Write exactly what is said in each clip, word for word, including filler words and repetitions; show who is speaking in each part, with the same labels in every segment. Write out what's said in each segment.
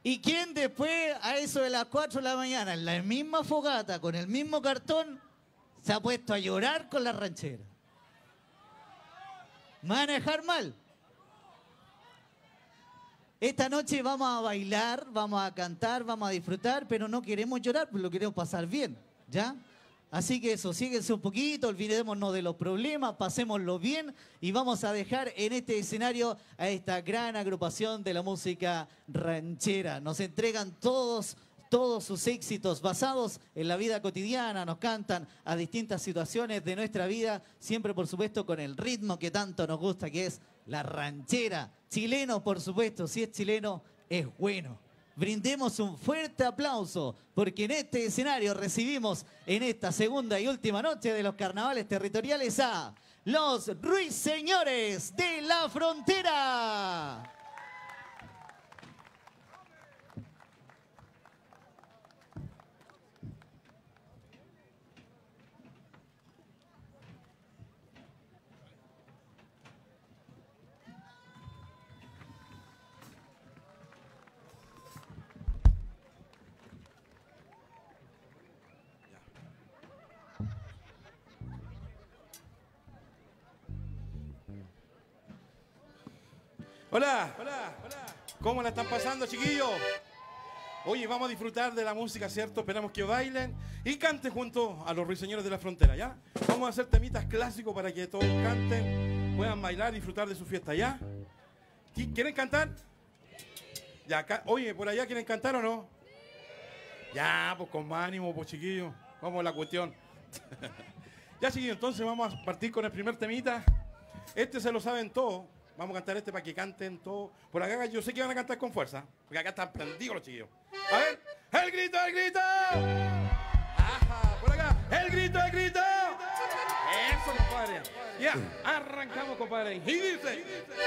Speaker 1: ¿Y quién después, a eso de las cuatro de la mañana, en la misma fogata, con el mismo cartón, se ha puesto a llorar con la ranchera? ¿Me van a dejar mal? Esta noche vamos a bailar, vamos a cantar, vamos a disfrutar, pero no queremos llorar, pues lo queremos pasar bien, ¿ya? Así que eso, síguense un poquito, olvidémonos de los problemas, pasémoslo bien y vamos a dejar en este escenario a esta gran agrupación de la música ranchera. Nos entregan todos, todos sus éxitos basados en la vida cotidiana, nos cantan a distintas situaciones de nuestra vida, siempre por supuesto con el ritmo que tanto nos gusta, que es la ranchera. Chileno, por supuesto, si es chileno, es bueno. Brindemos un fuerte aplauso, porque en este escenario recibimos en esta segunda y última noche de los carnavales territoriales a los Ruiseñores de la Frontera.
Speaker 2: Hola, hola, hola. ¿Cómo la están pasando, chiquillos? Oye, vamos a disfrutar de la música, ¿cierto? Esperamos que bailen y canten junto a los Ruiseñores de la Frontera, ¿ya? Vamos a hacer temitas clásicos para que todos canten, puedan bailar y disfrutar de su fiesta, ¿ya? ¿Quieren cantar? Ya, acá, oye, ¿por allá quieren cantar o no? Ya, pues con más ánimo, pues chiquillos. Vamos a la cuestión. Ya, chiquillos, entonces vamos a partir con el primer temita. Este se lo saben todos. Vamos a cantar este para que canten todos. Por acá yo sé que van a cantar con fuerza, porque acá están prendidos los chiquillos. A ver, el grito, el grito. Ajá, por acá, el grito, el grito. Eso, compadre. Ya, arrancamos, compadre. Y dice...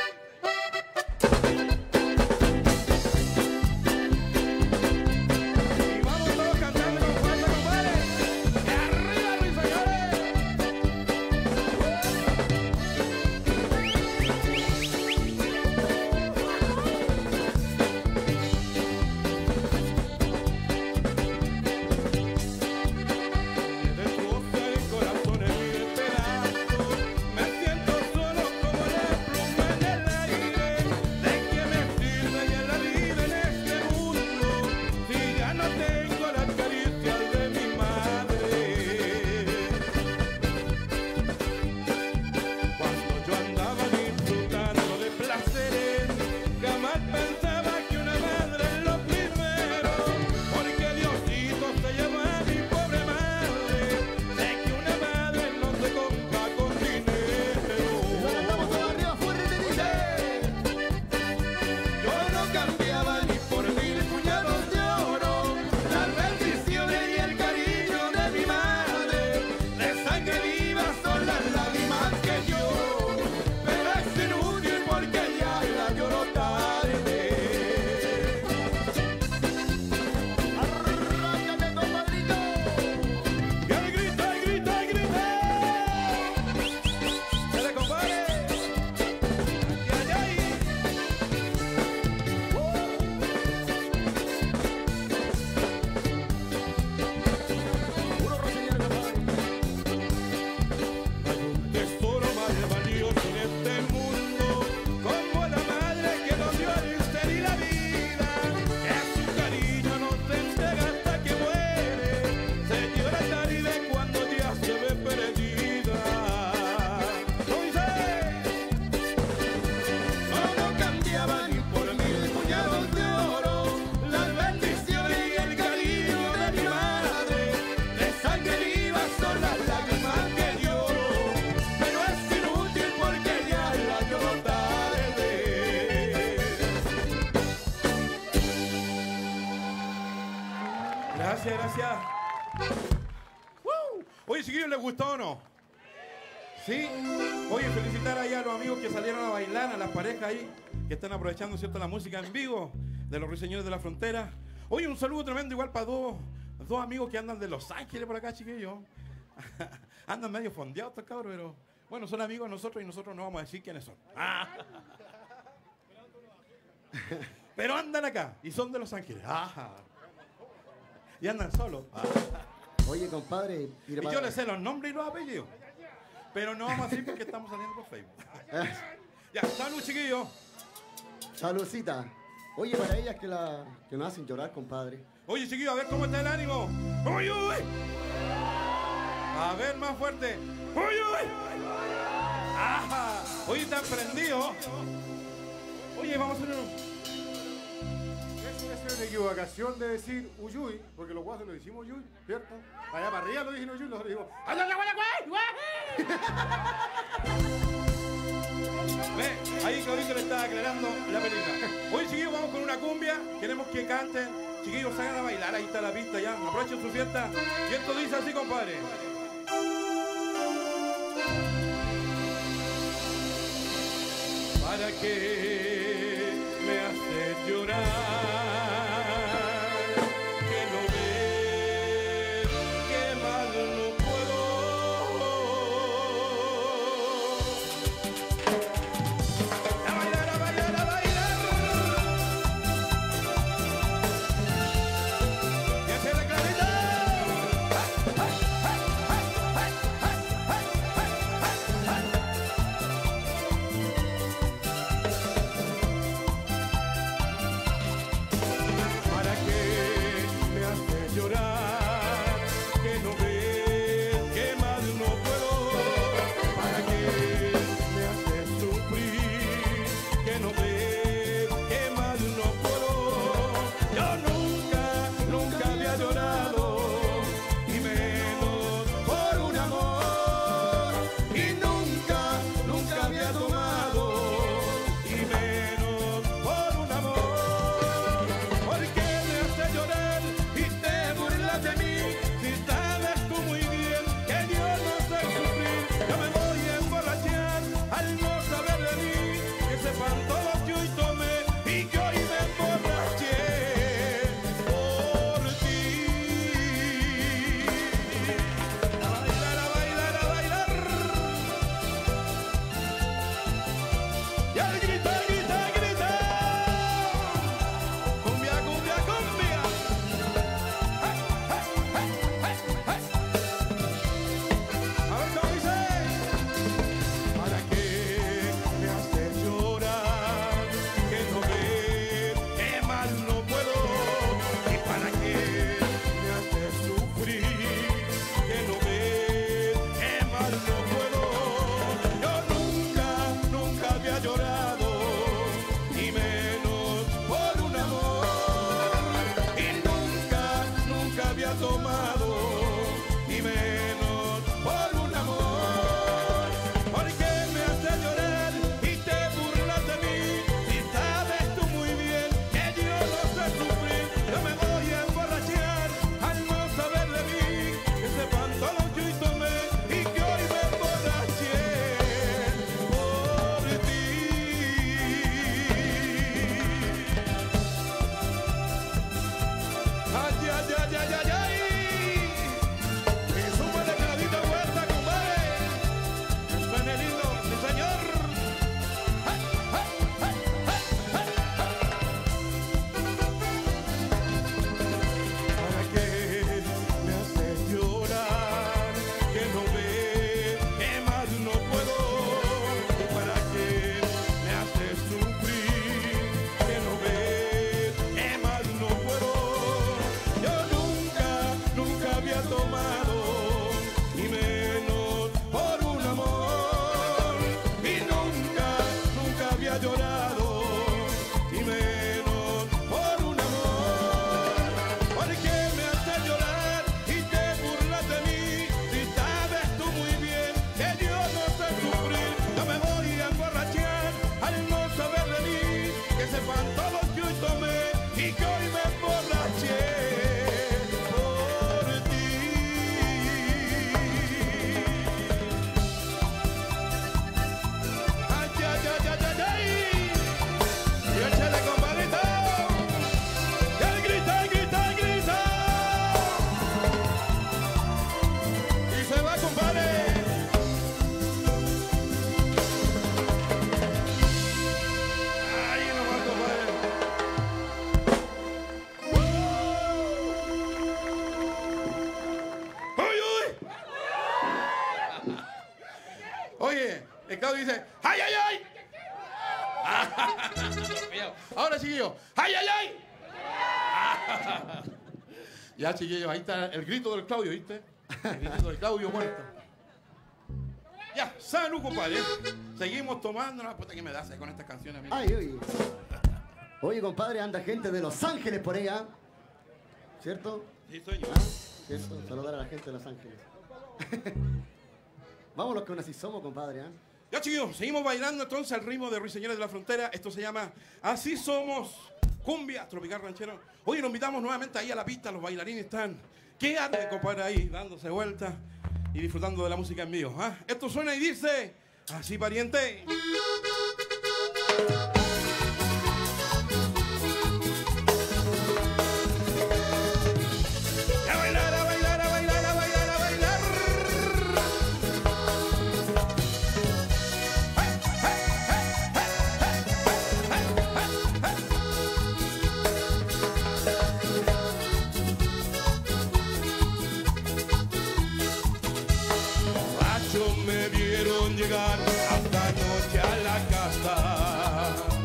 Speaker 2: Gracias, gracias. ¡Woo! Oye, chiquillos, ¿les gustó o no? ¿Sí? Oye, felicitar ahí a los amigos que salieron a bailar, a las parejas ahí, que están aprovechando, ¿cierto?, la música en vivo de los Ruiseñores de la Frontera. Oye, un saludo tremendo igual para dos, dos amigos que andan de Los Ángeles por acá, chiquillos. Andan medio fondeados estos cabros, pero bueno, son amigos de nosotros y nosotros no vamos a decir quiénes son. Ah. pero andan acá y son de Los Ángeles. Ajá. Y andan solos. Ajá.
Speaker 3: Oye, compadre.
Speaker 2: Y yo les sé los nombres y los apellidos. Pero no vamos a decir porque estamos saliendo por Facebook. Ya, salud, chiquillos.
Speaker 3: Saludcita. Oye, para ellas que, la, que nos hacen llorar, compadre.
Speaker 2: Oye, chiquillos, a ver cómo está el ánimo. ¡Uy, uy! A ver, más fuerte. ¡Uy, uy! ¡Ajá! Oye, están prendidos. Oye, vamos a hacer un...
Speaker 4: Es una equivocación de decir uyuy, porque los guasos lo decimos uyuy, ¿cierto? Allá para arriba lo dicen uyuy, nosotros decimos
Speaker 2: ve, ahí Claudito le está aclarando la película. Hoy, chiquillos, vamos con una cumbia. Queremos que canten. Chiquillos, salgan a bailar. Ahí está la pista ya. Aprovechen su fiesta. Y esto dice así, compadre. ¿Para qué me hace llorar? chiquillos. ¡Ay, ay, ay! Ya, chiquillos, ahí está el grito del Claudio, ¿viste? El grito del Claudio muerto. Ya, salud, compadre. Seguimos tomando. No, puta que me das con estas canciones, amigo.
Speaker 3: Ay, oye. Oye, compadre, anda gente de Los Ángeles por allá. ¿Cierto?
Speaker 2: Sí, soy yo.
Speaker 3: ¿Ah? ¿Cierto? Saludar a la gente de Los Ángeles. Vámonos que aún así somos, compadre, ¿eh?
Speaker 2: Ya, chiquillos, seguimos bailando entonces al ritmo de Ruiseñores de la Frontera. Esto se llama Así Somos, cumbia, tropical ranchero. Hoy nos invitamos nuevamente ahí a la pista. Los bailarines están, ¿qué hacen, compadre, ahí? Dándose vueltas y disfrutando de la música en vivo. ¿Ah? Esto suena y dice, así, pariente. A bailar, a bailar, a bailar, a bailar, a bailar. Borrachos me vieron llegar esta noche a la casa.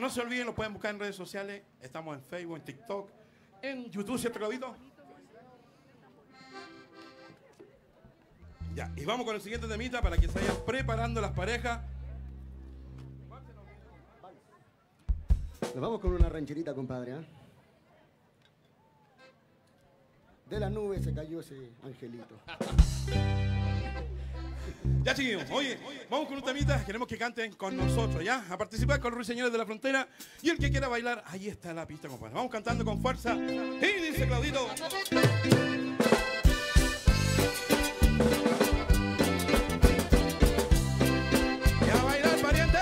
Speaker 2: no se olviden, lo pueden buscar en redes sociales. Estamos en Facebook, en TikTok, en YouTube, ¿cierto, Claudito? Ya, y vamos con el siguiente temita para que se vayan preparando las parejas.
Speaker 3: Nos vamos con una rancherita, compadre, ¿eh? De las nubes se cayó ese angelito.
Speaker 2: Ya, chiquillos, oye, vamos con un temita. Queremos que canten con nosotros, ¿ya? A participar con los Ruiseñores de la Frontera. Y el que quiera bailar, ahí está la pista, compadre. Vamos cantando con fuerza. Y dice Claudito. ¡Ya a bailar, pariente!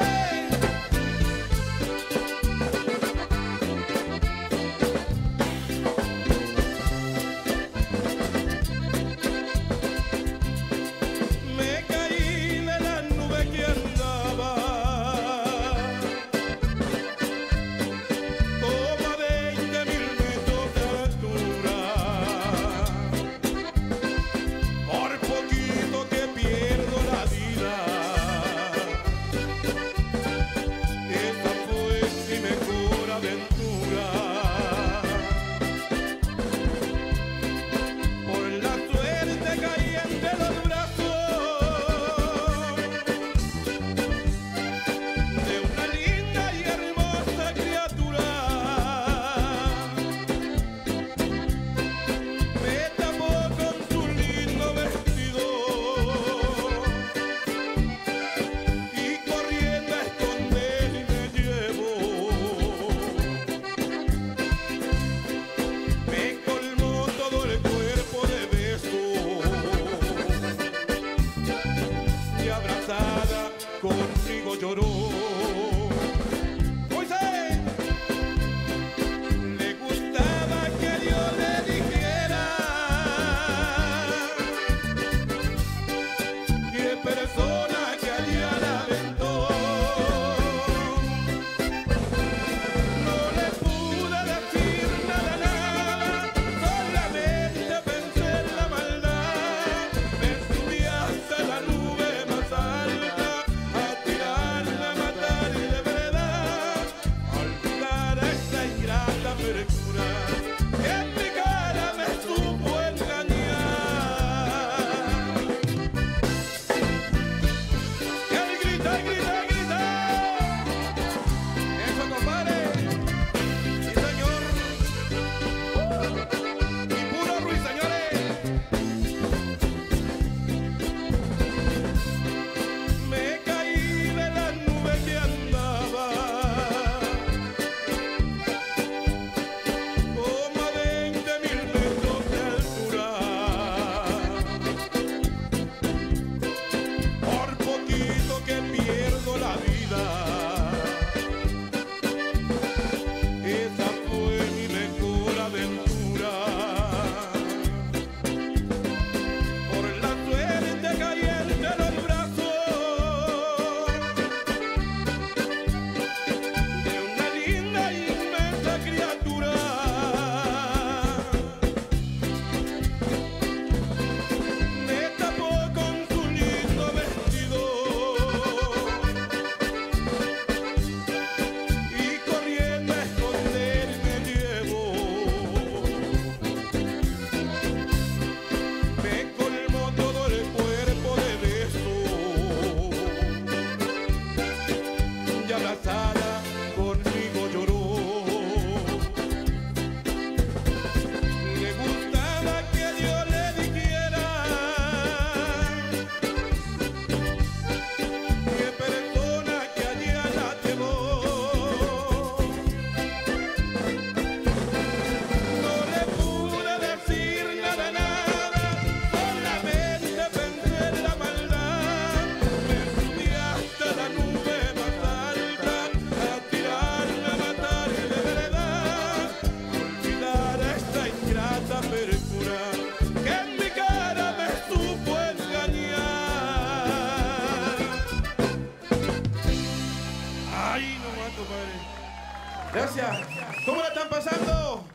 Speaker 2: Gracias. ¿Cómo la están pasando?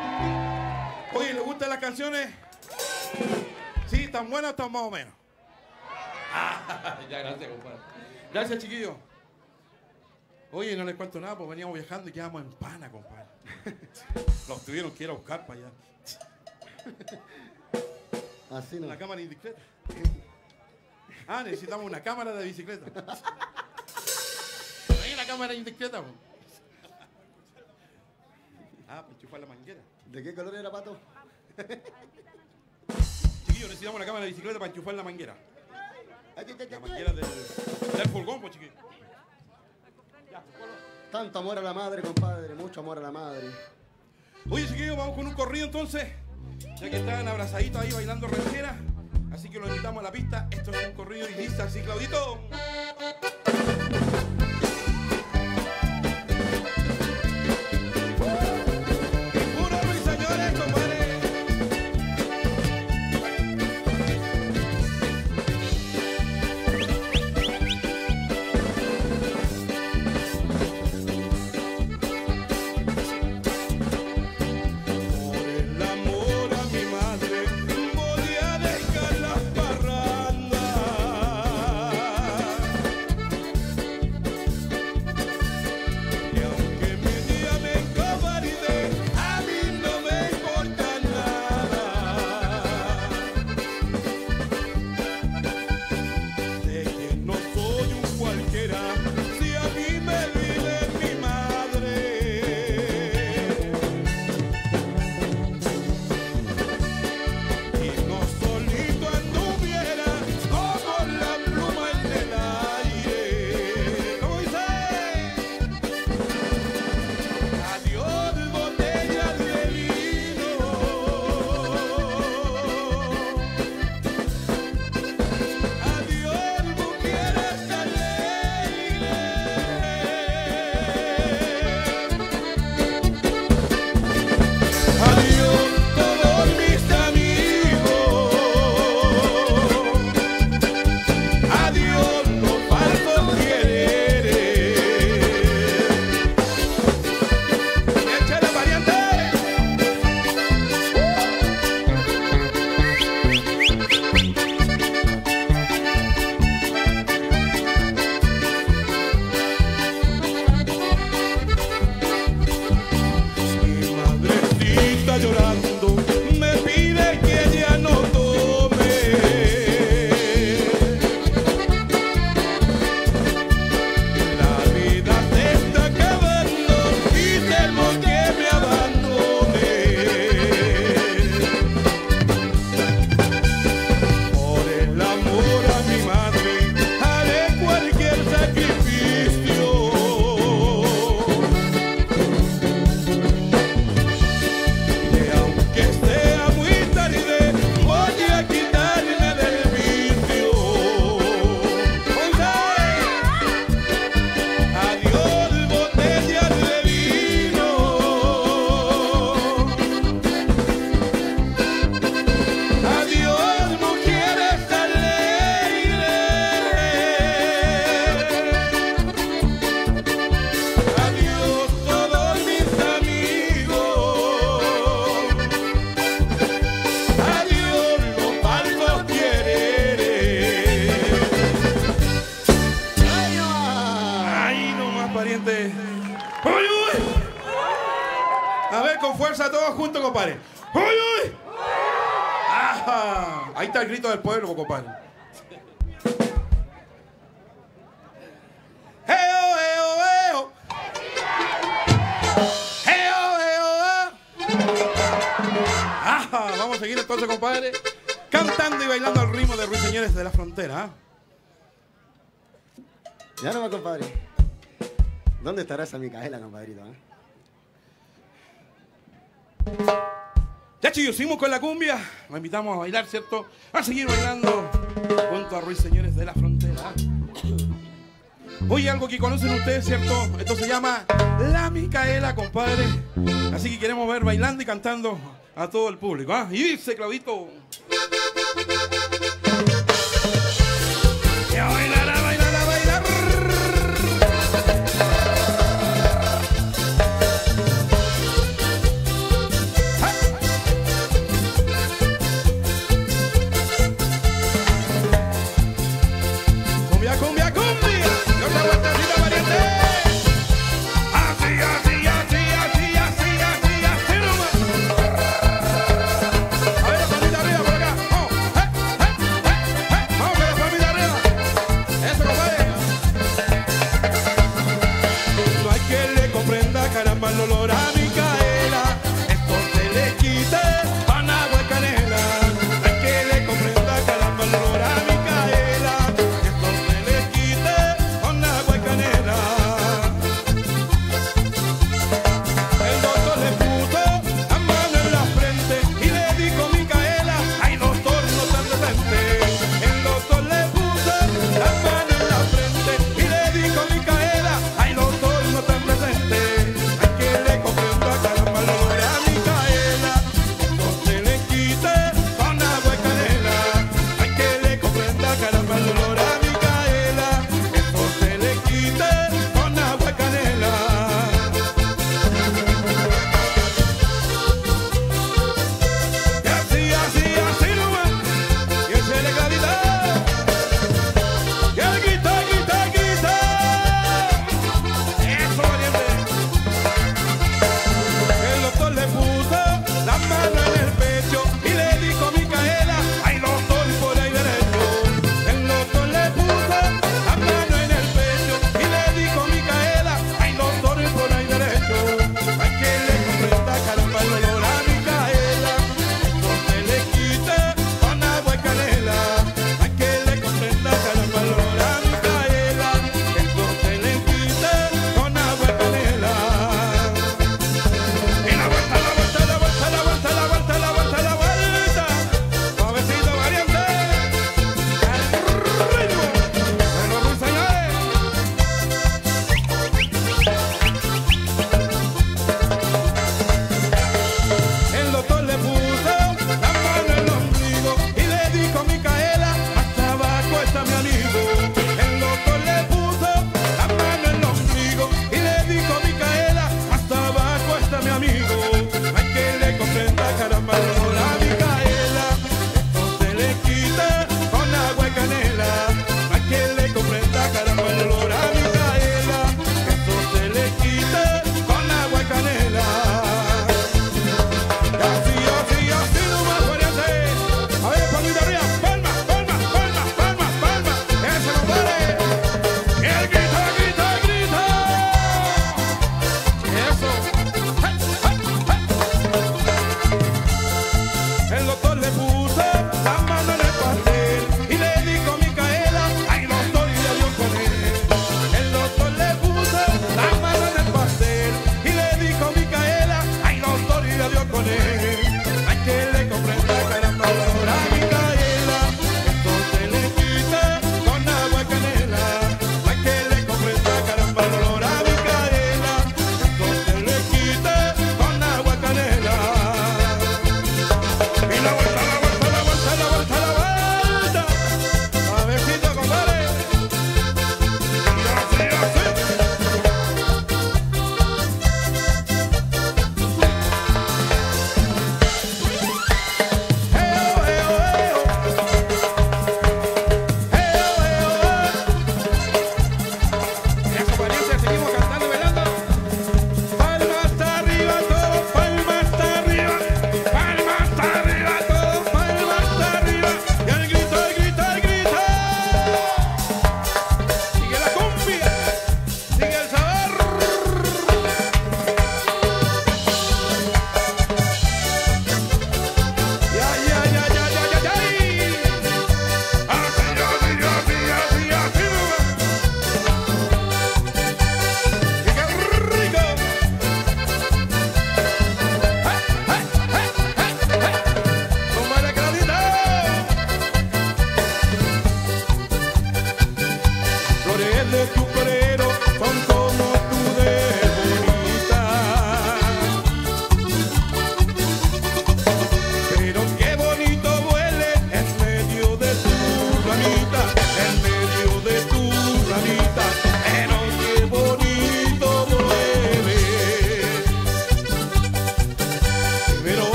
Speaker 2: Oye, ¿les gustan las canciones? ¿Sí? ¿Están buenas o están más o menos? Ah, ya, gracias, compadre. Gracias, chiquillos. Oye, no les cuento nada, pues veníamos viajando y quedamos en Pana, compadre. Los tuvieron que ir a buscar para allá.
Speaker 3: Así no.
Speaker 2: Una cámara indiscreta. Ah, necesitamos una cámara de bicicleta. Hay una cámara indiscreta, pues. Ah, para enchufar la manguera.
Speaker 3: ¿De qué color era, Pato?
Speaker 2: Chiquillos, necesitamos una cámara de bicicleta para enchufar la manguera. La manguera del, del furgón, pues, chiquillos.
Speaker 3: Tanto amor a la madre, compadre. Mucho amor a la madre.
Speaker 2: Oye, chiquillos, vamos con un corrido entonces. Ya que están abrazaditos ahí bailando ranchera. Así que los invitamos a la pista. Esto es un corrido y dice así, Claudito. ¡Puro ruiseñores, compadre! Juntos, compadre. ¡Uy, uy! ¡Ajá! Ahí está el grito del pueblo, compadre. ¡Eo, eo, eo! ¡Eo, eo, eo! ¡Ajá! Vamos a seguir entonces, compadre, cantando y bailando al ritmo de Ruiseñores de la Frontera. ¿eh?
Speaker 3: Ya no va, compadre. ¿Dónde estará esa Micaela, compadrito? ¿eh?
Speaker 2: Ya, chicos, seguimos con la cumbia. Nos invitamos a bailar, ¿cierto? A seguir bailando junto a Ruiseñores de la Frontera. Oye, algo que conocen ustedes, ¿cierto? Esto se llama La Micaela, compadre. Así que queremos ver bailando y cantando a todo el público. ¿ah? Y dice, Claudito. Y a bailar, a bailar, a bailar. Cumbia, cumbia, cumbia. Y otra vueltecita, pariente. dolor a Micaela. Esto se le quite con agua y canela. Hay que le comprenda caramba el dolor a Micaela. Esto se le quite con agua y canela. El doctor le puso la mano en la frente y le dijo Micaela, ay doctor no tan decente. El doctor le puso la mano en la frente y le dijo Micaela, ay doctor no tan decente. Hay que le comprenda caramba el dolor a Micaela. Esto se le quite con agua y canela. Hay que le comprenda caramba el dolor a Micaela. Esto se le quite con agua y canela. Y así, así, así nomás. Y ese le calidad. Y el grita, grita, grita. Eso, valiente. El doctor le puso la mano en el pecho y le dijo Micaela, ay doctor por ahí derecho. El doctor le puso la mano en el pecho y le dijo Micaela, ay doctor por ahí derecho. Hay que le comprenda caramba el dolor a Micaela. Esto se le quite con agua y canela. Hay que le comprenda caramba el dolor a Micaela. Esto se le quite con agua y canela. Y la vuelta, la vuelta, la vuelta, la vuelta, la vuelta, la vuelta, la vuelta. Suavecito, variante. El ritmo de los ruiseñores. El doctor le puso la mano en el ombligo y le dijo Micaela, hasta abajo está mi amigo. El doctor le puso la mano en el ombligo y le dijo Micaela, hasta abajo está mi amigo. Hay que le comprenda caramba el dolor a Micaela. Esto se le quita con agua y canela. Hay que le comprenda caramba el dolor a Micaela. Esto se le quita con agua y canela. Así, así, así nomás, variante. A ver, palmita arriba, palma, palma, palma, palma, palma. Ese no pare. Y el grita, grita, grita. Eso. Hey, hey.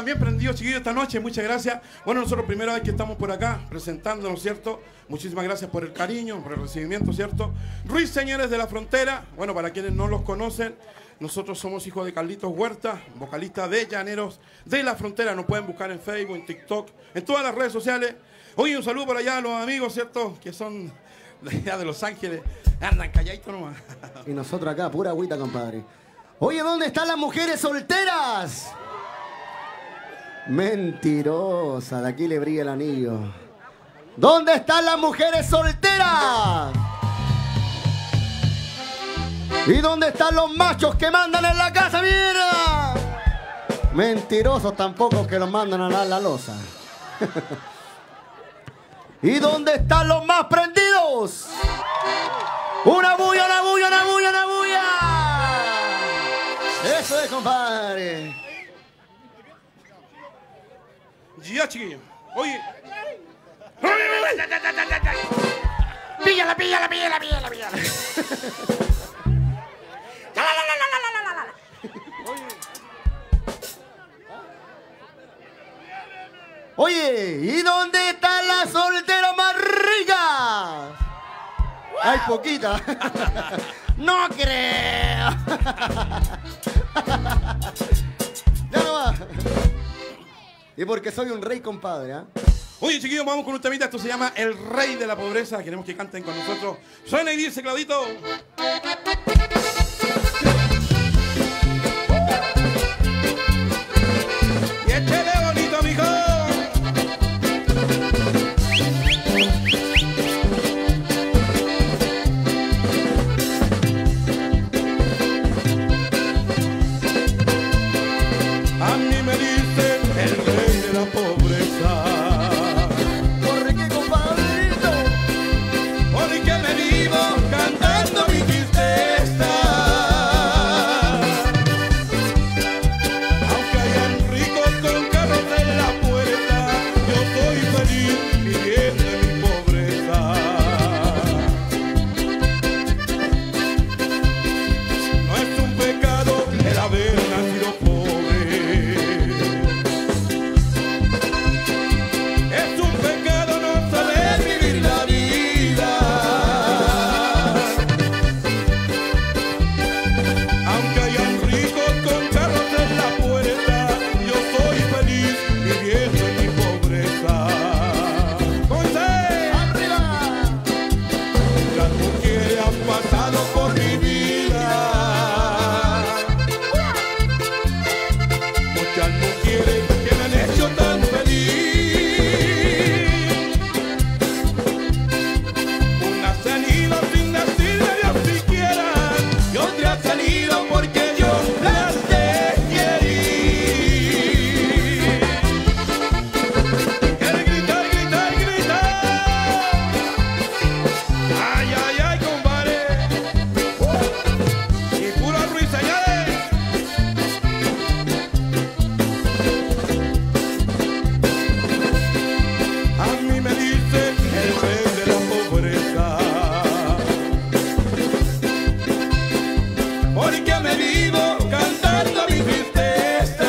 Speaker 2: también prendidos, chiquillos, esta noche. Muchas gracias. Bueno, nosotros primera vez que estamos por acá presentándonos, ¿cierto? Muchísimas gracias por el cariño, por el recibimiento, ¿cierto? Ruiseñores de la Frontera. Bueno, para quienes no los conocen, nosotros somos hijos de Carlitos Huerta, vocalista de Llaneros de la Frontera. Nos pueden buscar en Facebook, en TikTok, en todas las redes sociales. Oye, un saludo por allá a los amigos, ¿cierto? Que son de allá de Los Ángeles. Andan calladitos nomás.
Speaker 3: Y nosotros acá, pura agüita, compadre. Oye, ¿dónde están las mujeres solteras? Mentirosa, de aquí le brilla el anillo. ¿Dónde están las mujeres solteras? ¿Y dónde están los machos que mandan en la casa, mierda? Mentirosos tampoco que los mandan a la, la loza. ¿Y dónde están los más prendidos? ¡Una bulla, una bulla, una bulla, una bulla! Eso es, compadre.
Speaker 2: Ya, chiquillos. Oye.
Speaker 5: Píllala, píllala, píllala, píllala, píllala.
Speaker 3: Oye, ¿y dónde están las solteras más ricas? Hay poquita. No creo. Ya no va. Y porque soy un rey, compadre, ¿eh?
Speaker 2: Oye, chiquillos, vamos con un temita. Esto se llama El Rey de la Pobreza. Queremos que canten con nosotros. Suena y dice, Claudito. Y échale bonito, mijo. A mí me dicen el rey de la pobreza.
Speaker 3: ¿Por qué, compadrito?
Speaker 2: Porque me vivo cantando mi tristeza. Aunque hayan ricos con carros en la puerta, yo soy feliz viviendo en mi pobreza. No es un pecado el haber nacido pobre. Es un pecado no saber vivir la vida. Aunque hayan ricos con carros en la puerta, yo soy feliz viviendo en mi pobreza. ¡Ponce!
Speaker 3: ¡Arriba!
Speaker 2: Las mujeres han pasado por mi vida. Muchas mujeres que me han hecho tan feliz. Una se han ido sin decirle Dios siquiera, y otra ha salido porque yo las dejé ir. Quiere gritar, gritar, gritar. Ay, ay, ay, compadre. Y puro ruiseñores. A mí me dicen el rey de la pobreza. Porque me vivo cantando mi tristeza.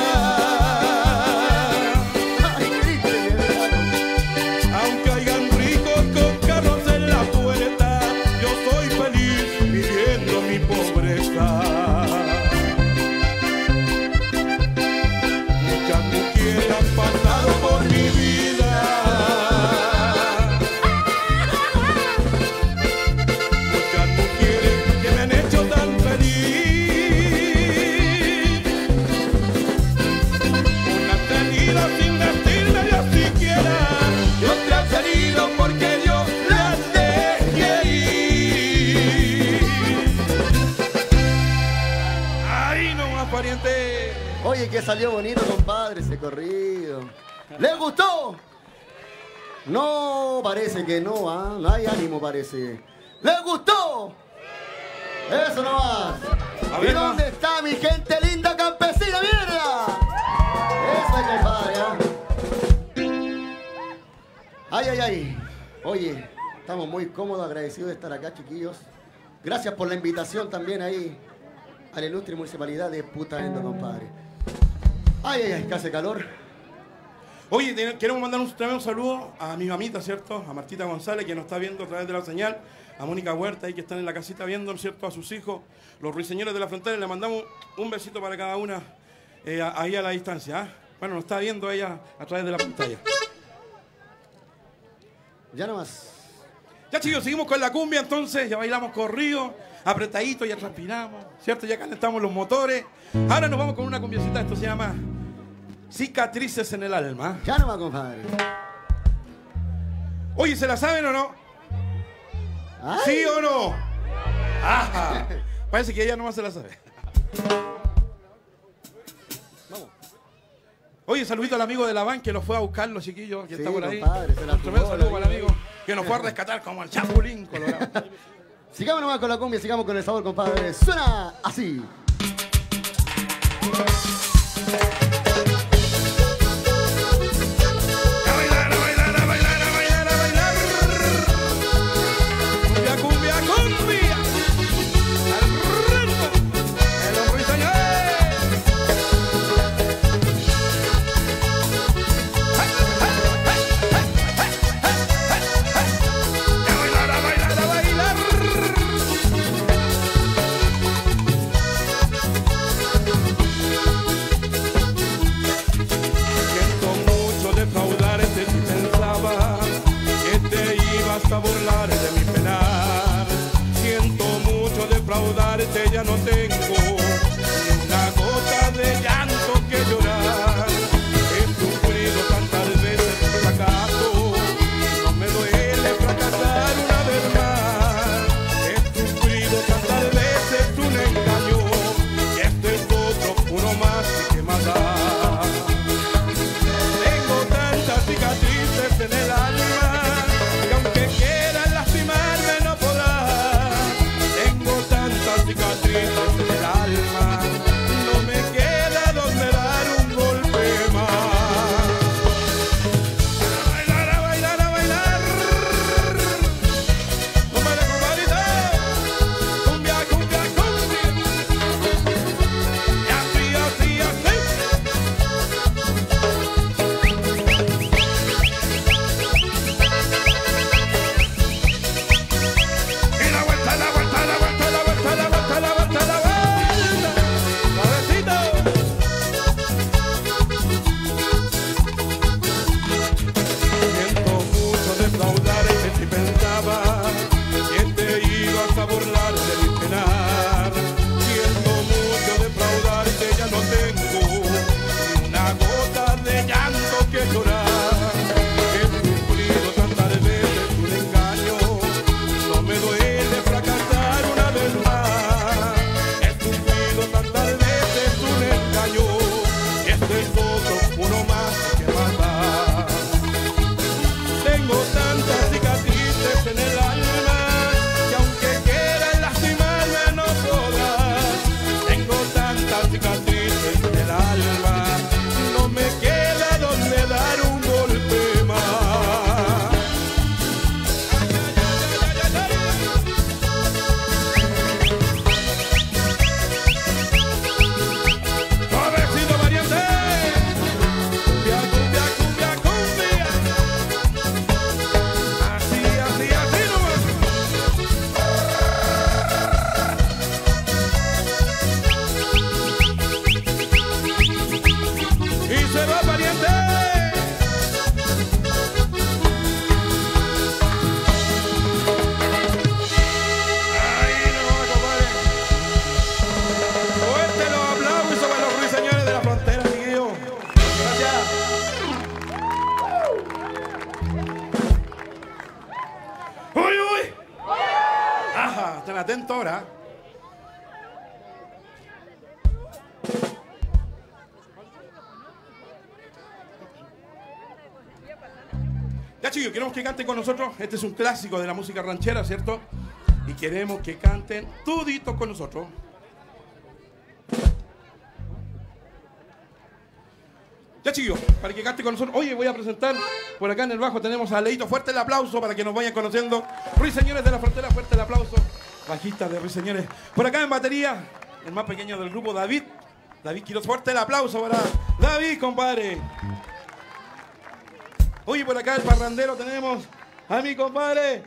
Speaker 3: ¡Ay, grítele, hermano!
Speaker 2: Aunque hayan ricos con carros en la puerta, yo soy feliz viviendo mi pobreza. Muchas mujeres han pasado por mi vida. Muchas mujeres que me han hecho tan feliz. Una ha salido sin decirme Dios siquiera, y otra ha salido porque yo las dejé ir. Ahí nomás, pariente.
Speaker 3: Oye, que salió bonito, compadre, ese corrido. ¿Les gustó? No, parece que no, ¿ah? No hay ánimo, parece. ¿Les gustó? Eso nomás.
Speaker 2: A
Speaker 3: ¿Y
Speaker 2: ver,
Speaker 3: dónde
Speaker 2: va.
Speaker 3: está mi gente linda campesina, mierda? Eso es, compadre, ¿ah? Ay, ay, ay. Oye, estamos muy cómodos, agradecidos de estar acá, chiquillos. Gracias por la invitación también ahí a la ilustre municipalidad de Putaendo, compadre. Ay, ay, ay, que hace calor.
Speaker 2: Oye, queremos mandar un tremendo saludo a mi mamita, ¿cierto? A Martita González, que nos está viendo a través de la señal. A Mónica Huerta, ahí que están en la casita viendo, ¿cierto? A sus hijos, los ruiseñores de la frontera. Le mandamos un besito para cada una eh, ahí a la distancia. ¿eh? Bueno, nos está viendo ella a través de la pantalla.
Speaker 3: Ya nomás.
Speaker 2: Ya, chicos, seguimos con la cumbia, entonces. Ya bailamos corrido, apretadito, ya transpiramos, ¿cierto? Ya calentamos los motores. Ahora nos vamos con una cumbiacita. Esto se llama Cicatrices en el Alma.
Speaker 3: Ya nomás, compadre.
Speaker 2: Oye, ¿se la saben o no?
Speaker 3: Ay.
Speaker 2: ¿Sí o no? Ajá. Parece que ella nomás se la sabe. Vamos. Oye, saludito al amigo de la van que lo fue a buscar, los chiquillos, que
Speaker 3: Sí,
Speaker 2: está por ahí.
Speaker 3: compadre, se la
Speaker 2: Un tremendo
Speaker 3: jugó,
Speaker 2: saludo
Speaker 3: la
Speaker 2: para el
Speaker 3: vida
Speaker 2: amigo que nos fue a rescatar como el Chapulín Colorado.
Speaker 3: Sigamos nomás con la cumbia, sigamos con el sabor, compadre. Suena así.
Speaker 2: Ya no tengo ni una gota de llanto que llorar. He sufrido tantas veces un fracaso, no me duele fracasar una vez más. He sufrido tantas veces un engaño, y este es otro, uno más y que más da. Tengo tantas cicatrices en el alma, que aunque quieran lastimarme no podrán. Tengo tantas cicatrices en el alma, no me queda donde dar un golpe más. A bailar, a bailar, a bailar. No me dejo bailar. Cumbia, cumbia, cumbia. Y así, así, así. Y la vuelta, la vuelta, la vuelta, la vuelta, la vuelta, la vuelta, la vuelta. Suavecito. Siento mucho defraudarte si pensaba que te ibas a burlar de mi penar. Siento mucho defraudarte, ya no tengo ni una gota de llanto que llorar. He sufrido tantas veces un engaño, no me duele fracasar una vez más. He sufrido tantas veces un engaño, y este es otro, uno más que más da. Tengo tantas cicatrices en el alma, que aunque quieran lastimarme no podrán. Tengo tantas cicatrices en el alma, no me queda donde dar un golpe más. Suavecito, variante. Cumbia, cumbia, cumbia, cumbia. Así, así, así nomás. Y se va, pariente. Ahí nomás, compadre. Fuerte los aplausos para los ruiseñores de la frontera, chiquillos. Gracias. ¡Uy, uy! ¡Ajá! Están atentos ahora. Ya, chicos, queremos que canten con nosotros. Este es un clásico de la música ranchera, ¿cierto? Y queremos que canten toditos con nosotros. Ya, chicos, para que cante con nosotros. Oye, voy a presentar por acá en el bajo. Tenemos a Leito. Fuerte el aplauso para que nos vayan conociendo. Ruiseñores de la frontera, fuerte el aplauso. Bajista de Ruiseñores. Por acá en batería, el más pequeño del grupo, David. David Quiroz. Fuerte el aplauso para David, compadre. Oye, por acá el parrandero tenemos a mi compadre.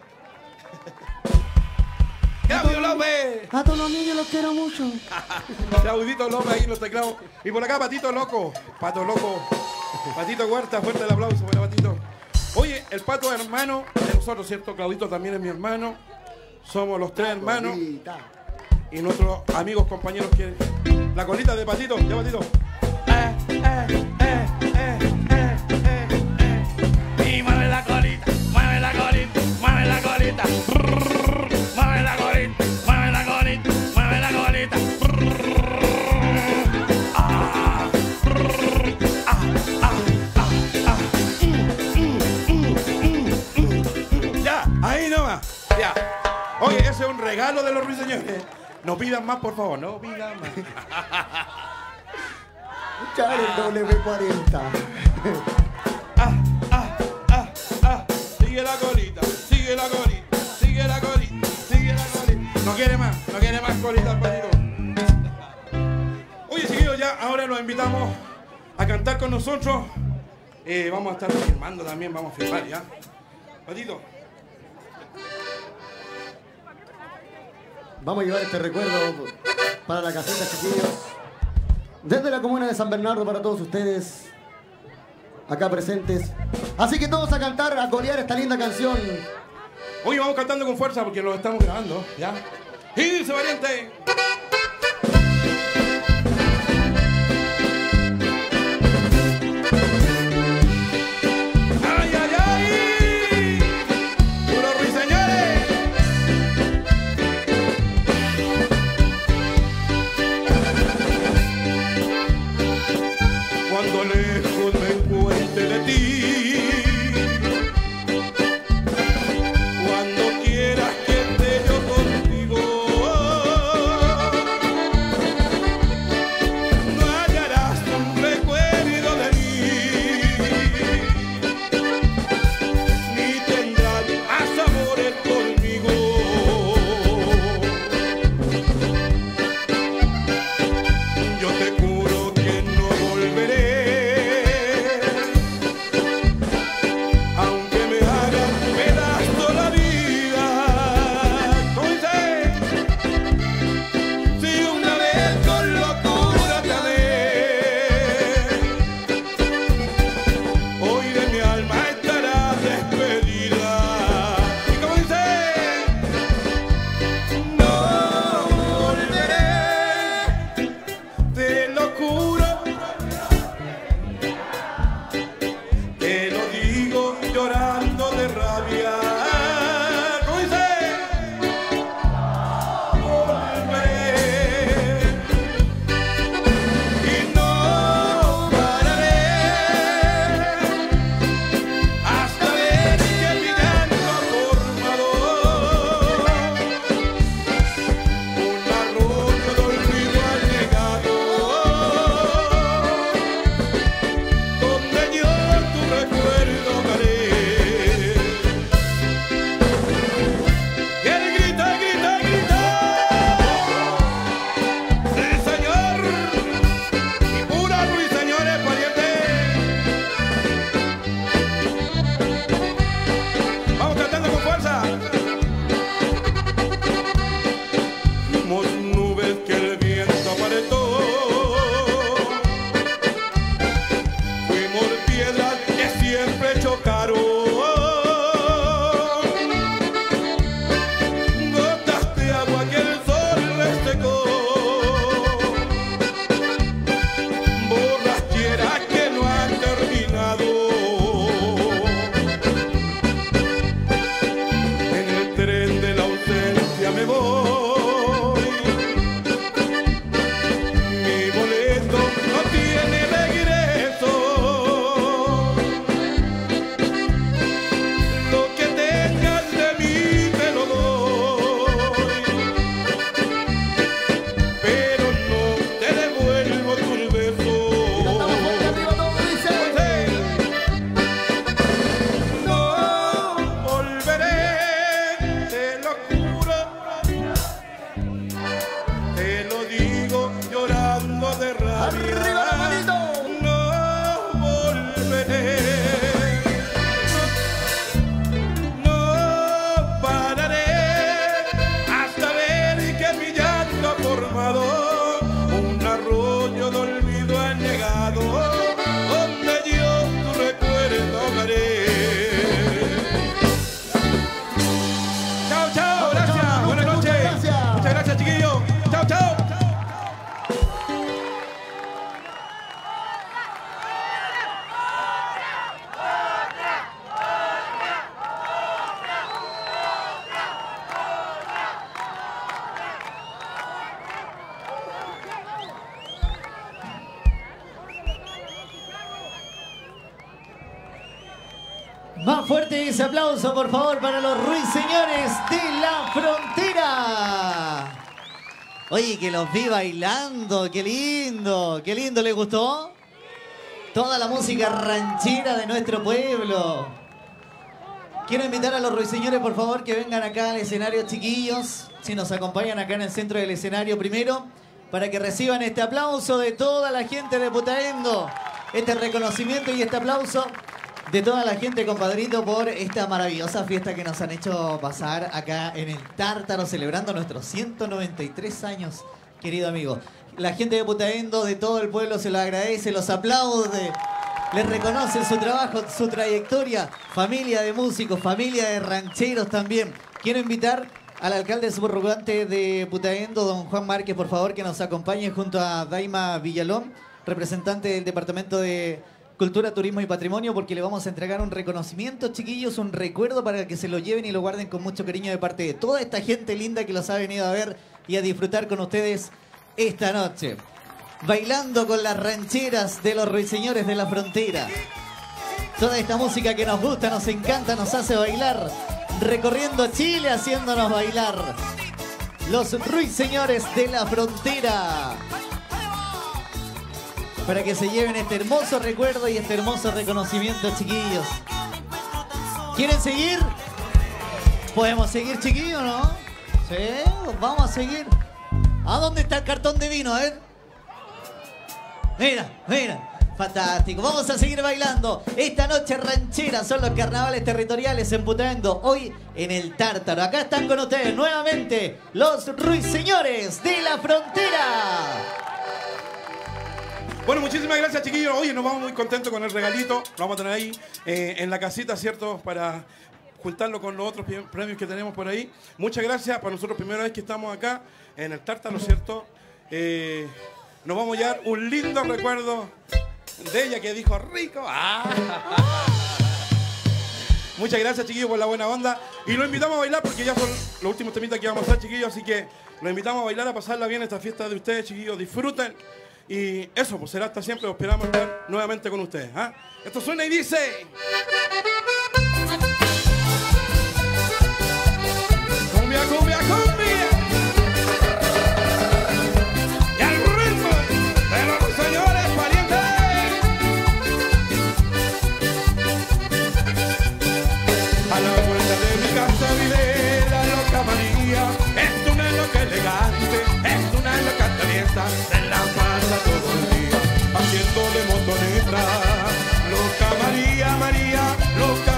Speaker 2: Claudio López.
Speaker 3: A todos los niños los quiero mucho.
Speaker 2: Claudito López ahí en los teclados. Y por acá Patito Loco. Pato Loco. Patito Huerta, fuerte el aplauso para Patito. Oye, el Pato es hermano de nosotros, ¿cierto? Claudito también es mi hermano. Somos los tres hermanos.
Speaker 3: Colita.
Speaker 2: Y nuestros amigos, compañeros quieren. La colita de Patito, ya Patito. Eh, eh, eh, eh, eh, eh, eh.
Speaker 5: Y mueve la colita, mueve la colita, mueve la colita. Mueve la colita, mueve la colita, mueve la colita. Ah, ah, ah, ah, ah.
Speaker 2: Ya, ahí nomás. Ya. Oye, ese es un regalo de los ruiseñores. No pidan más, por favor, no pidan más.
Speaker 3: Escuchar el doble cuarenta.
Speaker 2: Ah, ah, ah, ah. Sigue la colita, sigue la colita, sigue la colita, sigue la colita. No quiere más, no quiere más colita el Patito. Oye, chiquillos, ya ahora los invitamos a cantar con nosotros. Eh, vamos a estar filmando también, vamos a filmar, ¿ya? Patito.
Speaker 3: Vamos a llevar este recuerdo para la caseta, chiquillos. Desde la comuna de San Bernardo para todos ustedes acá presentes. Así que todos a cantar, a corear esta linda canción.
Speaker 2: Oye, vamos cantando con fuerza porque lo estamos grabando, ¿ya? Y dice valiente. ¡Ay, ay, ay! ¡Puros ruiseñores! Cuando lejos me encuentre de ti, cuando quieras que esté yo contigo, no hallarás un recuerdo de mí, ni tendrás más amores conmigo. Yo te juro que no volveré.
Speaker 1: Más fuerte ese aplauso, por favor, para los ruiseñores de la frontera. Oye, que los vi bailando, qué lindo, qué lindo, ¿les gustó? Toda la música ranchera de nuestro pueblo. Quiero invitar a los ruiseñores, por favor, que vengan acá al escenario, chiquillos. Si nos acompañan acá en el centro del escenario primero, para que reciban este aplauso de toda la gente de Putaendo. Este reconocimiento y este aplauso de toda la gente, compadrito, por esta maravillosa fiesta que nos han hecho pasar acá en el Tártaro, celebrando nuestros ciento noventa y tres años, querido amigo. La gente de Putaendo, de todo el pueblo, se lo agradece, los aplaude, les reconoce su trabajo, su trayectoria. Familia de músicos, familia de rancheros también. Quiero invitar al alcalde subrogante de Putaendo, don Juan Márquez, por favor, que nos acompañe junto a Daima Villalón, representante del Departamento de Cultura, Turismo y Patrimonio, porque le vamos a entregar un reconocimiento, chiquillos, un recuerdo para que se lo lleven y lo guarden con mucho cariño de parte de toda esta gente linda que los ha venido a ver y a disfrutar con ustedes esta noche. Bailando con las rancheras de los ruiseñores de la frontera. Toda esta música que nos gusta, nos encanta, nos hace bailar. Recorriendo Chile, haciéndonos bailar. Los ruiseñores de la frontera. Para que se lleven este hermoso recuerdo y este hermoso reconocimiento, chiquillos. ¿Quieren seguir? ¿Podemos seguir, chiquillos, no? Sí, vamos a seguir. ¿A dónde está el cartón de vino? A ver. Mira, mira. Fantástico. Vamos a seguir bailando. Esta noche ranchera son los carnavales territoriales en Putaendo. Hoy en el Tártaro. Acá están con ustedes nuevamente los ruiseñores de la frontera.
Speaker 2: Bueno, muchísimas gracias, chiquillos. Oye, nos vamos muy contentos con el regalito. Lo vamos a tener ahí eh, en la casita, ¿cierto? Para juntarlo con los otros premios que tenemos por ahí. Muchas gracias. Para nosotros, primera vez que estamos acá en el Tártaro, ¿cierto? Eh, nos vamos a llevar un lindo recuerdo de ella que dijo rico. ¡Ah! Muchas gracias, chiquillos, por la buena onda. Y los invitamos a bailar porque ya son los últimos temitas que vamos a hacer, chiquillos. Así que los invitamos a bailar, a pasarla bien esta fiesta de ustedes, chiquillos. Disfruten. Y eso, pues será hasta siempre. Esperamos estar nuevamente con ustedes. ¿Ah? Esto suena y dice... Cumbia, cumbia, cumbia. Y al ritmo de los señores parientes. A la puerta de mi casa vive la loca María. Es una loca elegante, es una loca traviesa. Se la pasa todo el día haciendo de motoneta. Loca María, María, loca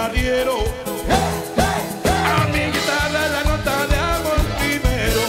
Speaker 5: arriero. A mi guitarra la nota de amor primero.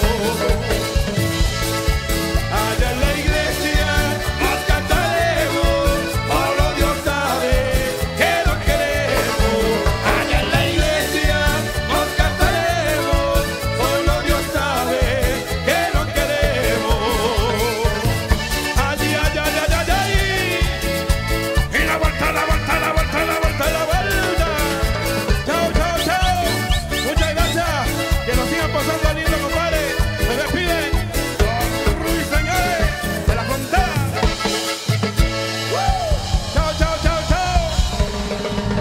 Speaker 5: Allá en la iglesia nos cantaremos, solo Dios sabe que nos queremos. Allá en la iglesia nos cantaremos, solo Dios sabe que nos queremos. Allí, allá, allá, allá, allí. Y la vuelta, la vuelta, la vuelta, la vuelta, la vuelta. Chao, chao, chao. Muchas gracias. Que nos sigan pasando lindo, compadre. Se despiden los ruiseñores de la frontera. Chao, chao, chao, chao.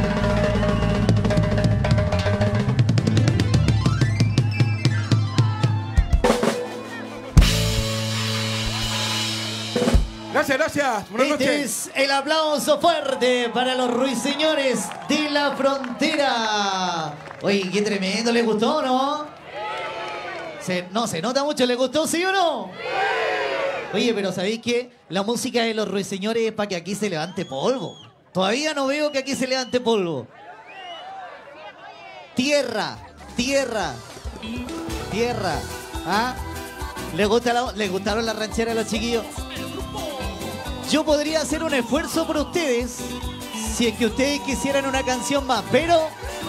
Speaker 2: Gracias, gracias. Buenas
Speaker 1: Este
Speaker 2: noches.
Speaker 1: es el aplauso fuerte para los ruiseñores de la frontera. Oye, qué tremendo, ¿les gustó, no? Se, no, se nota mucho, ¿les gustó, sí o no? Oye, pero ¿sabéis qué? La música de los ruiseñores es para que aquí se levante polvo. Todavía no veo que aquí se levante polvo. Tierra, tierra, tierra. ¿Ah? ¿Les, gusta la- ¿Les gustaron las rancheras a los chiquillos? Yo podría hacer un esfuerzo por ustedes si es que ustedes quisieran una canción más, pero...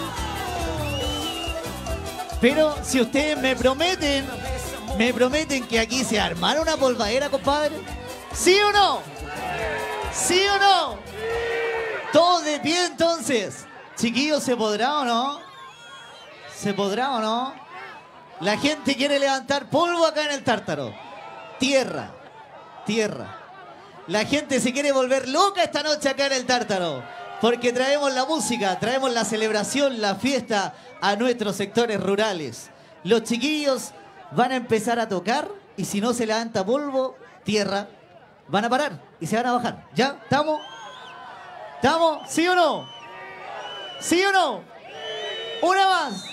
Speaker 1: Pero si ustedes me prometen, me prometen que aquí se armara una polvadera, compadre. ¿Sí o no? ¿Sí o no? Todos de pie entonces. Chiquillos, ¿se podrá o no? ¿Se podrá o no? La gente quiere levantar polvo acá en el Tártaro. Tierra, tierra. La gente se quiere volver loca esta noche acá en el Tártaro. Porque traemos la música, traemos la celebración, la fiesta a nuestros sectores rurales. Los chiquillos van a empezar a tocar y si no se levanta polvo, tierra, van a parar y se van a bajar. ¿Ya? ¿Estamos? ¿Estamos? ¿Sí o no? ¿Sí o no? Una más.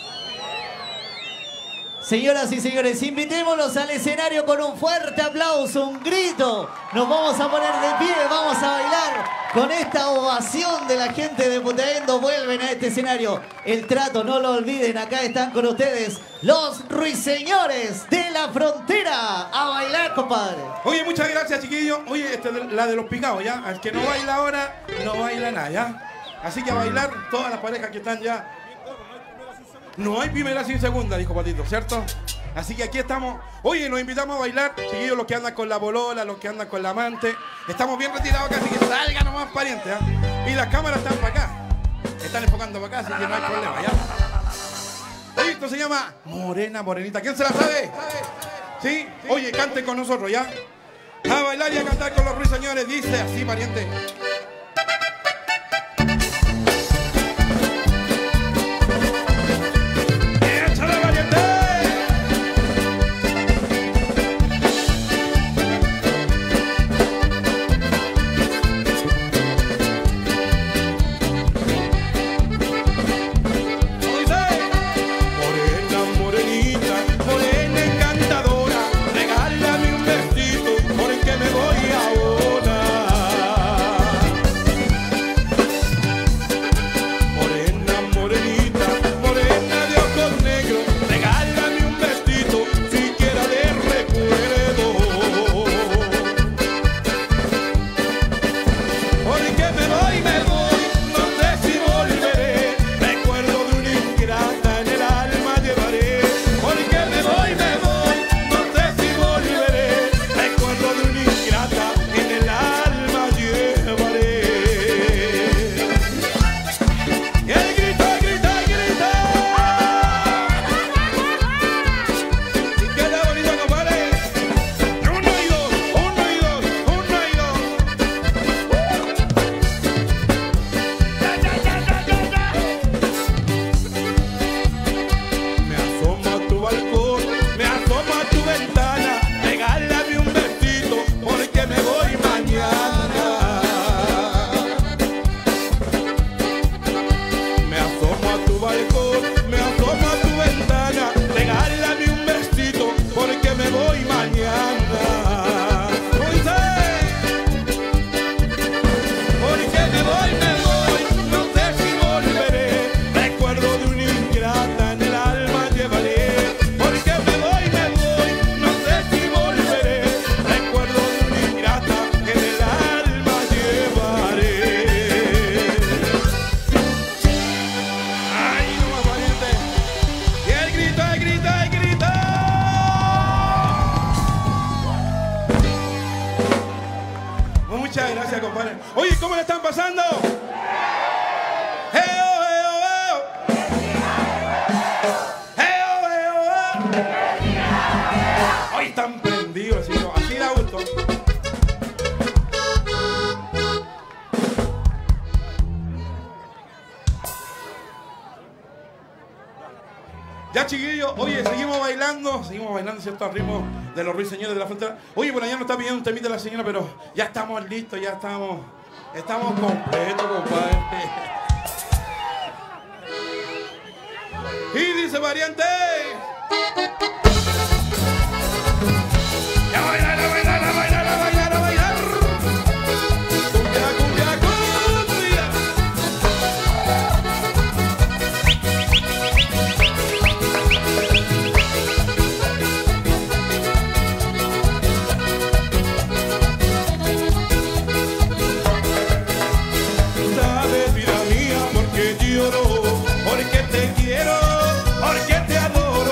Speaker 1: Señoras y señores, invitémoslos al escenario con un fuerte aplauso, un grito. Nos vamos a poner de pie, vamos a bailar con esta ovación de la gente de Putaendo. Vuelven a este escenario. El trato, no lo olviden, acá están con ustedes los ruiseñores de la frontera. A bailar, compadre.
Speaker 2: Oye, muchas gracias, chiquillos. Oye, esta es la de los picados, ¿ya? Al que no baila ahora, no baila nada, ¿ya? Así que a bailar todas las parejas que están ya. No hay primera sin segunda, dijo Patito, ¿cierto? Así que aquí estamos. Oye, nos invitamos a bailar, chiquillos, los que andan con la polola, los que andan con la amante. Estamos bien retirados acá, así que salgan nomás parientes, ¿ah? Y las cámaras están para acá. Están enfocando para acá, así que no hay problema, ¿ya? Oye, esto se llama Morena Morenita. ¿Quién se la sabe? ¿Sí? Oye, canten con nosotros, ¿ya? A bailar y a cantar con los ruiseñores, dice así, pariente. ¡Échale, valiente! Morena, morenita, morena encantadora, regálame un vestido por el que me voy ahora. Muchas gracias, compadre. Oye, ¿cómo le están pasando? ¡Eo, eo, eo! ¡Eo, eo, eo! Hoy están prendidos, así, ¿no? Así da gusto. Ya, chiquillos, oye, seguimos bailando, seguimos bailando, ¿cierto? Al ritmo de los ruiseñores de la frontera. Oye, por allá nos está pidiendo un temita la señora, pero ya estamos listos, ya estamos, estamos completos, compadre. Y dice variante. Ya bailar, a bailar, a bailar, a bailar, a bailar. Cumbia, cumbia, cumbia. Sabes, vida mía, porque lloro, porque te quiero, porque te adoro.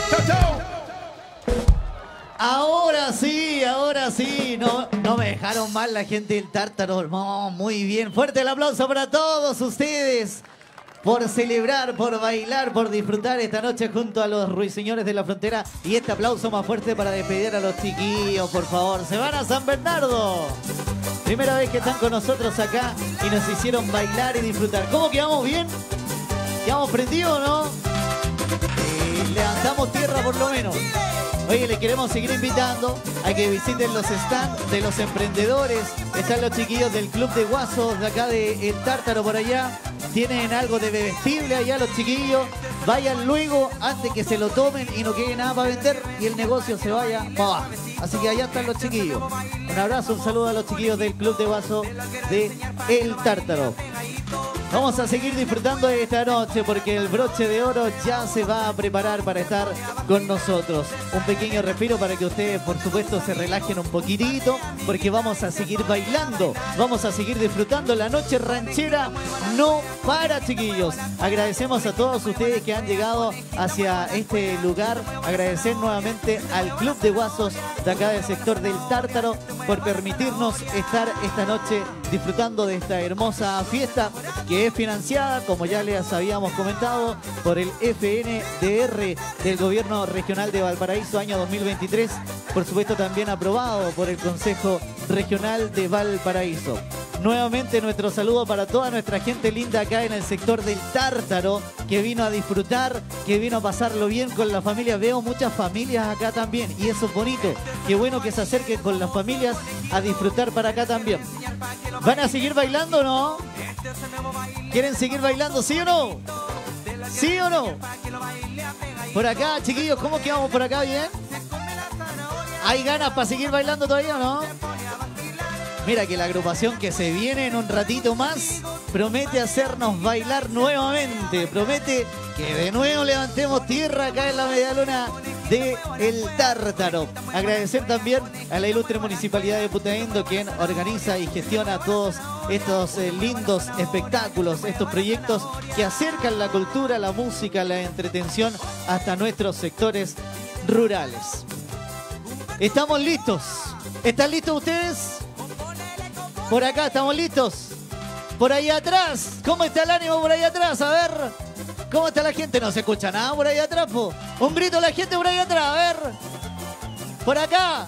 Speaker 5: Chao, chao.
Speaker 1: Ahora sí, ahora sí. No, no me dejaron mal la gente del Tártaro. No, muy bien. Fuerte el aplauso para todos ustedes por celebrar, por bailar, por disfrutar esta noche junto a los ruiseñores de la frontera. Y este aplauso más fuerte para despedir a los chiquillos, por favor. Se van a San Bernardo. Primera vez que están con nosotros acá y nos hicieron bailar y disfrutar. ¿Cómo quedamos bien? ¿Quedamos prendidos o no? Eh, levantamos tierra por lo menos. Oye, le queremos seguir invitando a que visiten los stands de los emprendedores. Están los chiquillos del Club de Guasos de acá de El Tártaro por allá. Tienen algo de bebestible allá los chiquillos. Vayan luego antes que se lo tomen y no quede nada para vender y el negocio se vaya para abajo. Así que allá están los chiquillos. Un abrazo, un saludo a los chiquillos del Club de Guasos de El Tártaro. Vamos a seguir disfrutando de esta noche porque el broche de oro ya se va a preparar para estar con nosotros. Un pequeño respiro para que ustedes, por supuesto, se relajen un poquitito porque vamos a seguir bailando, vamos a seguir disfrutando. La noche ranchera no para, chiquillos. Agradecemos a todos ustedes que han llegado hacia este lugar. Agradecer nuevamente al Club de Guasos de acá del sector del Tártaro por permitirnos estar esta noche disfrutando de esta hermosa fiesta que es financiada, como ya les habíamos comentado, por el F N D R del Gobierno Regional de Valparaíso año dos mil veintitrés. Por supuesto también aprobado por el Consejo Regional de Valparaíso. Nuevamente nuestro saludo para toda nuestra gente linda acá en el sector del Tártaro, que vino a disfrutar, que vino a pasarlo bien con la familia. Veo muchas familias acá también y eso es bonito. Qué bueno que se acerquen con las familias a disfrutar para acá también. ¿Van a seguir bailando o no? ¿Quieren seguir bailando, sí o no? ¿Sí o no? Por acá, chiquillos, ¿cómo quedamos por acá? ¿Bien? ¿Hay ganas para seguir bailando todavía o no? Mira que la agrupación que se viene en un ratito más promete hacernos bailar nuevamente. Promete que de nuevo levantemos tierra acá en la medialuna de El Tártaro. Agradecer también a la ilustre Municipalidad de Putaendo, quien organiza y gestiona todos estos eh, lindos espectáculos, estos proyectos que acercan la cultura, la música, la entretención hasta nuestros sectores rurales. ¿Estamos listos? ¿Están listos ustedes? Por acá, ¿estamos listos? Por ahí atrás, ¿cómo está el ánimo por ahí atrás? A ver, ¿cómo está la gente? No se escucha nada por ahí atrás, po. Un grito a la gente por ahí atrás, a ver. Por acá.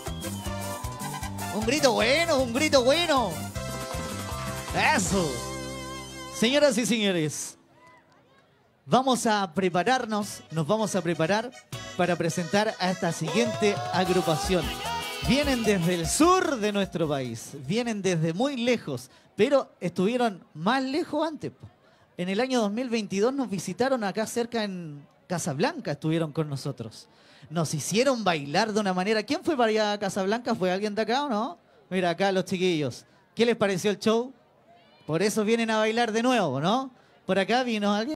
Speaker 1: Un grito bueno, un grito bueno. Eso. Señoras y señores, vamos a prepararnos, nos vamos a preparar para presentar a esta siguiente agrupación. Vienen desde el sur de nuestro país, vienen desde muy lejos, pero estuvieron más lejos antes. En el año dos mil veintidós nos visitaron acá cerca en Casablanca, estuvieron con nosotros. Nos hicieron bailar de una manera. ¿Quién fue para allá a Casablanca? ¿Fue alguien de acá o no? Mira, acá los chiquillos. ¿Qué les pareció el show? Por eso vienen a bailar de nuevo, ¿no? Por acá vino alguien.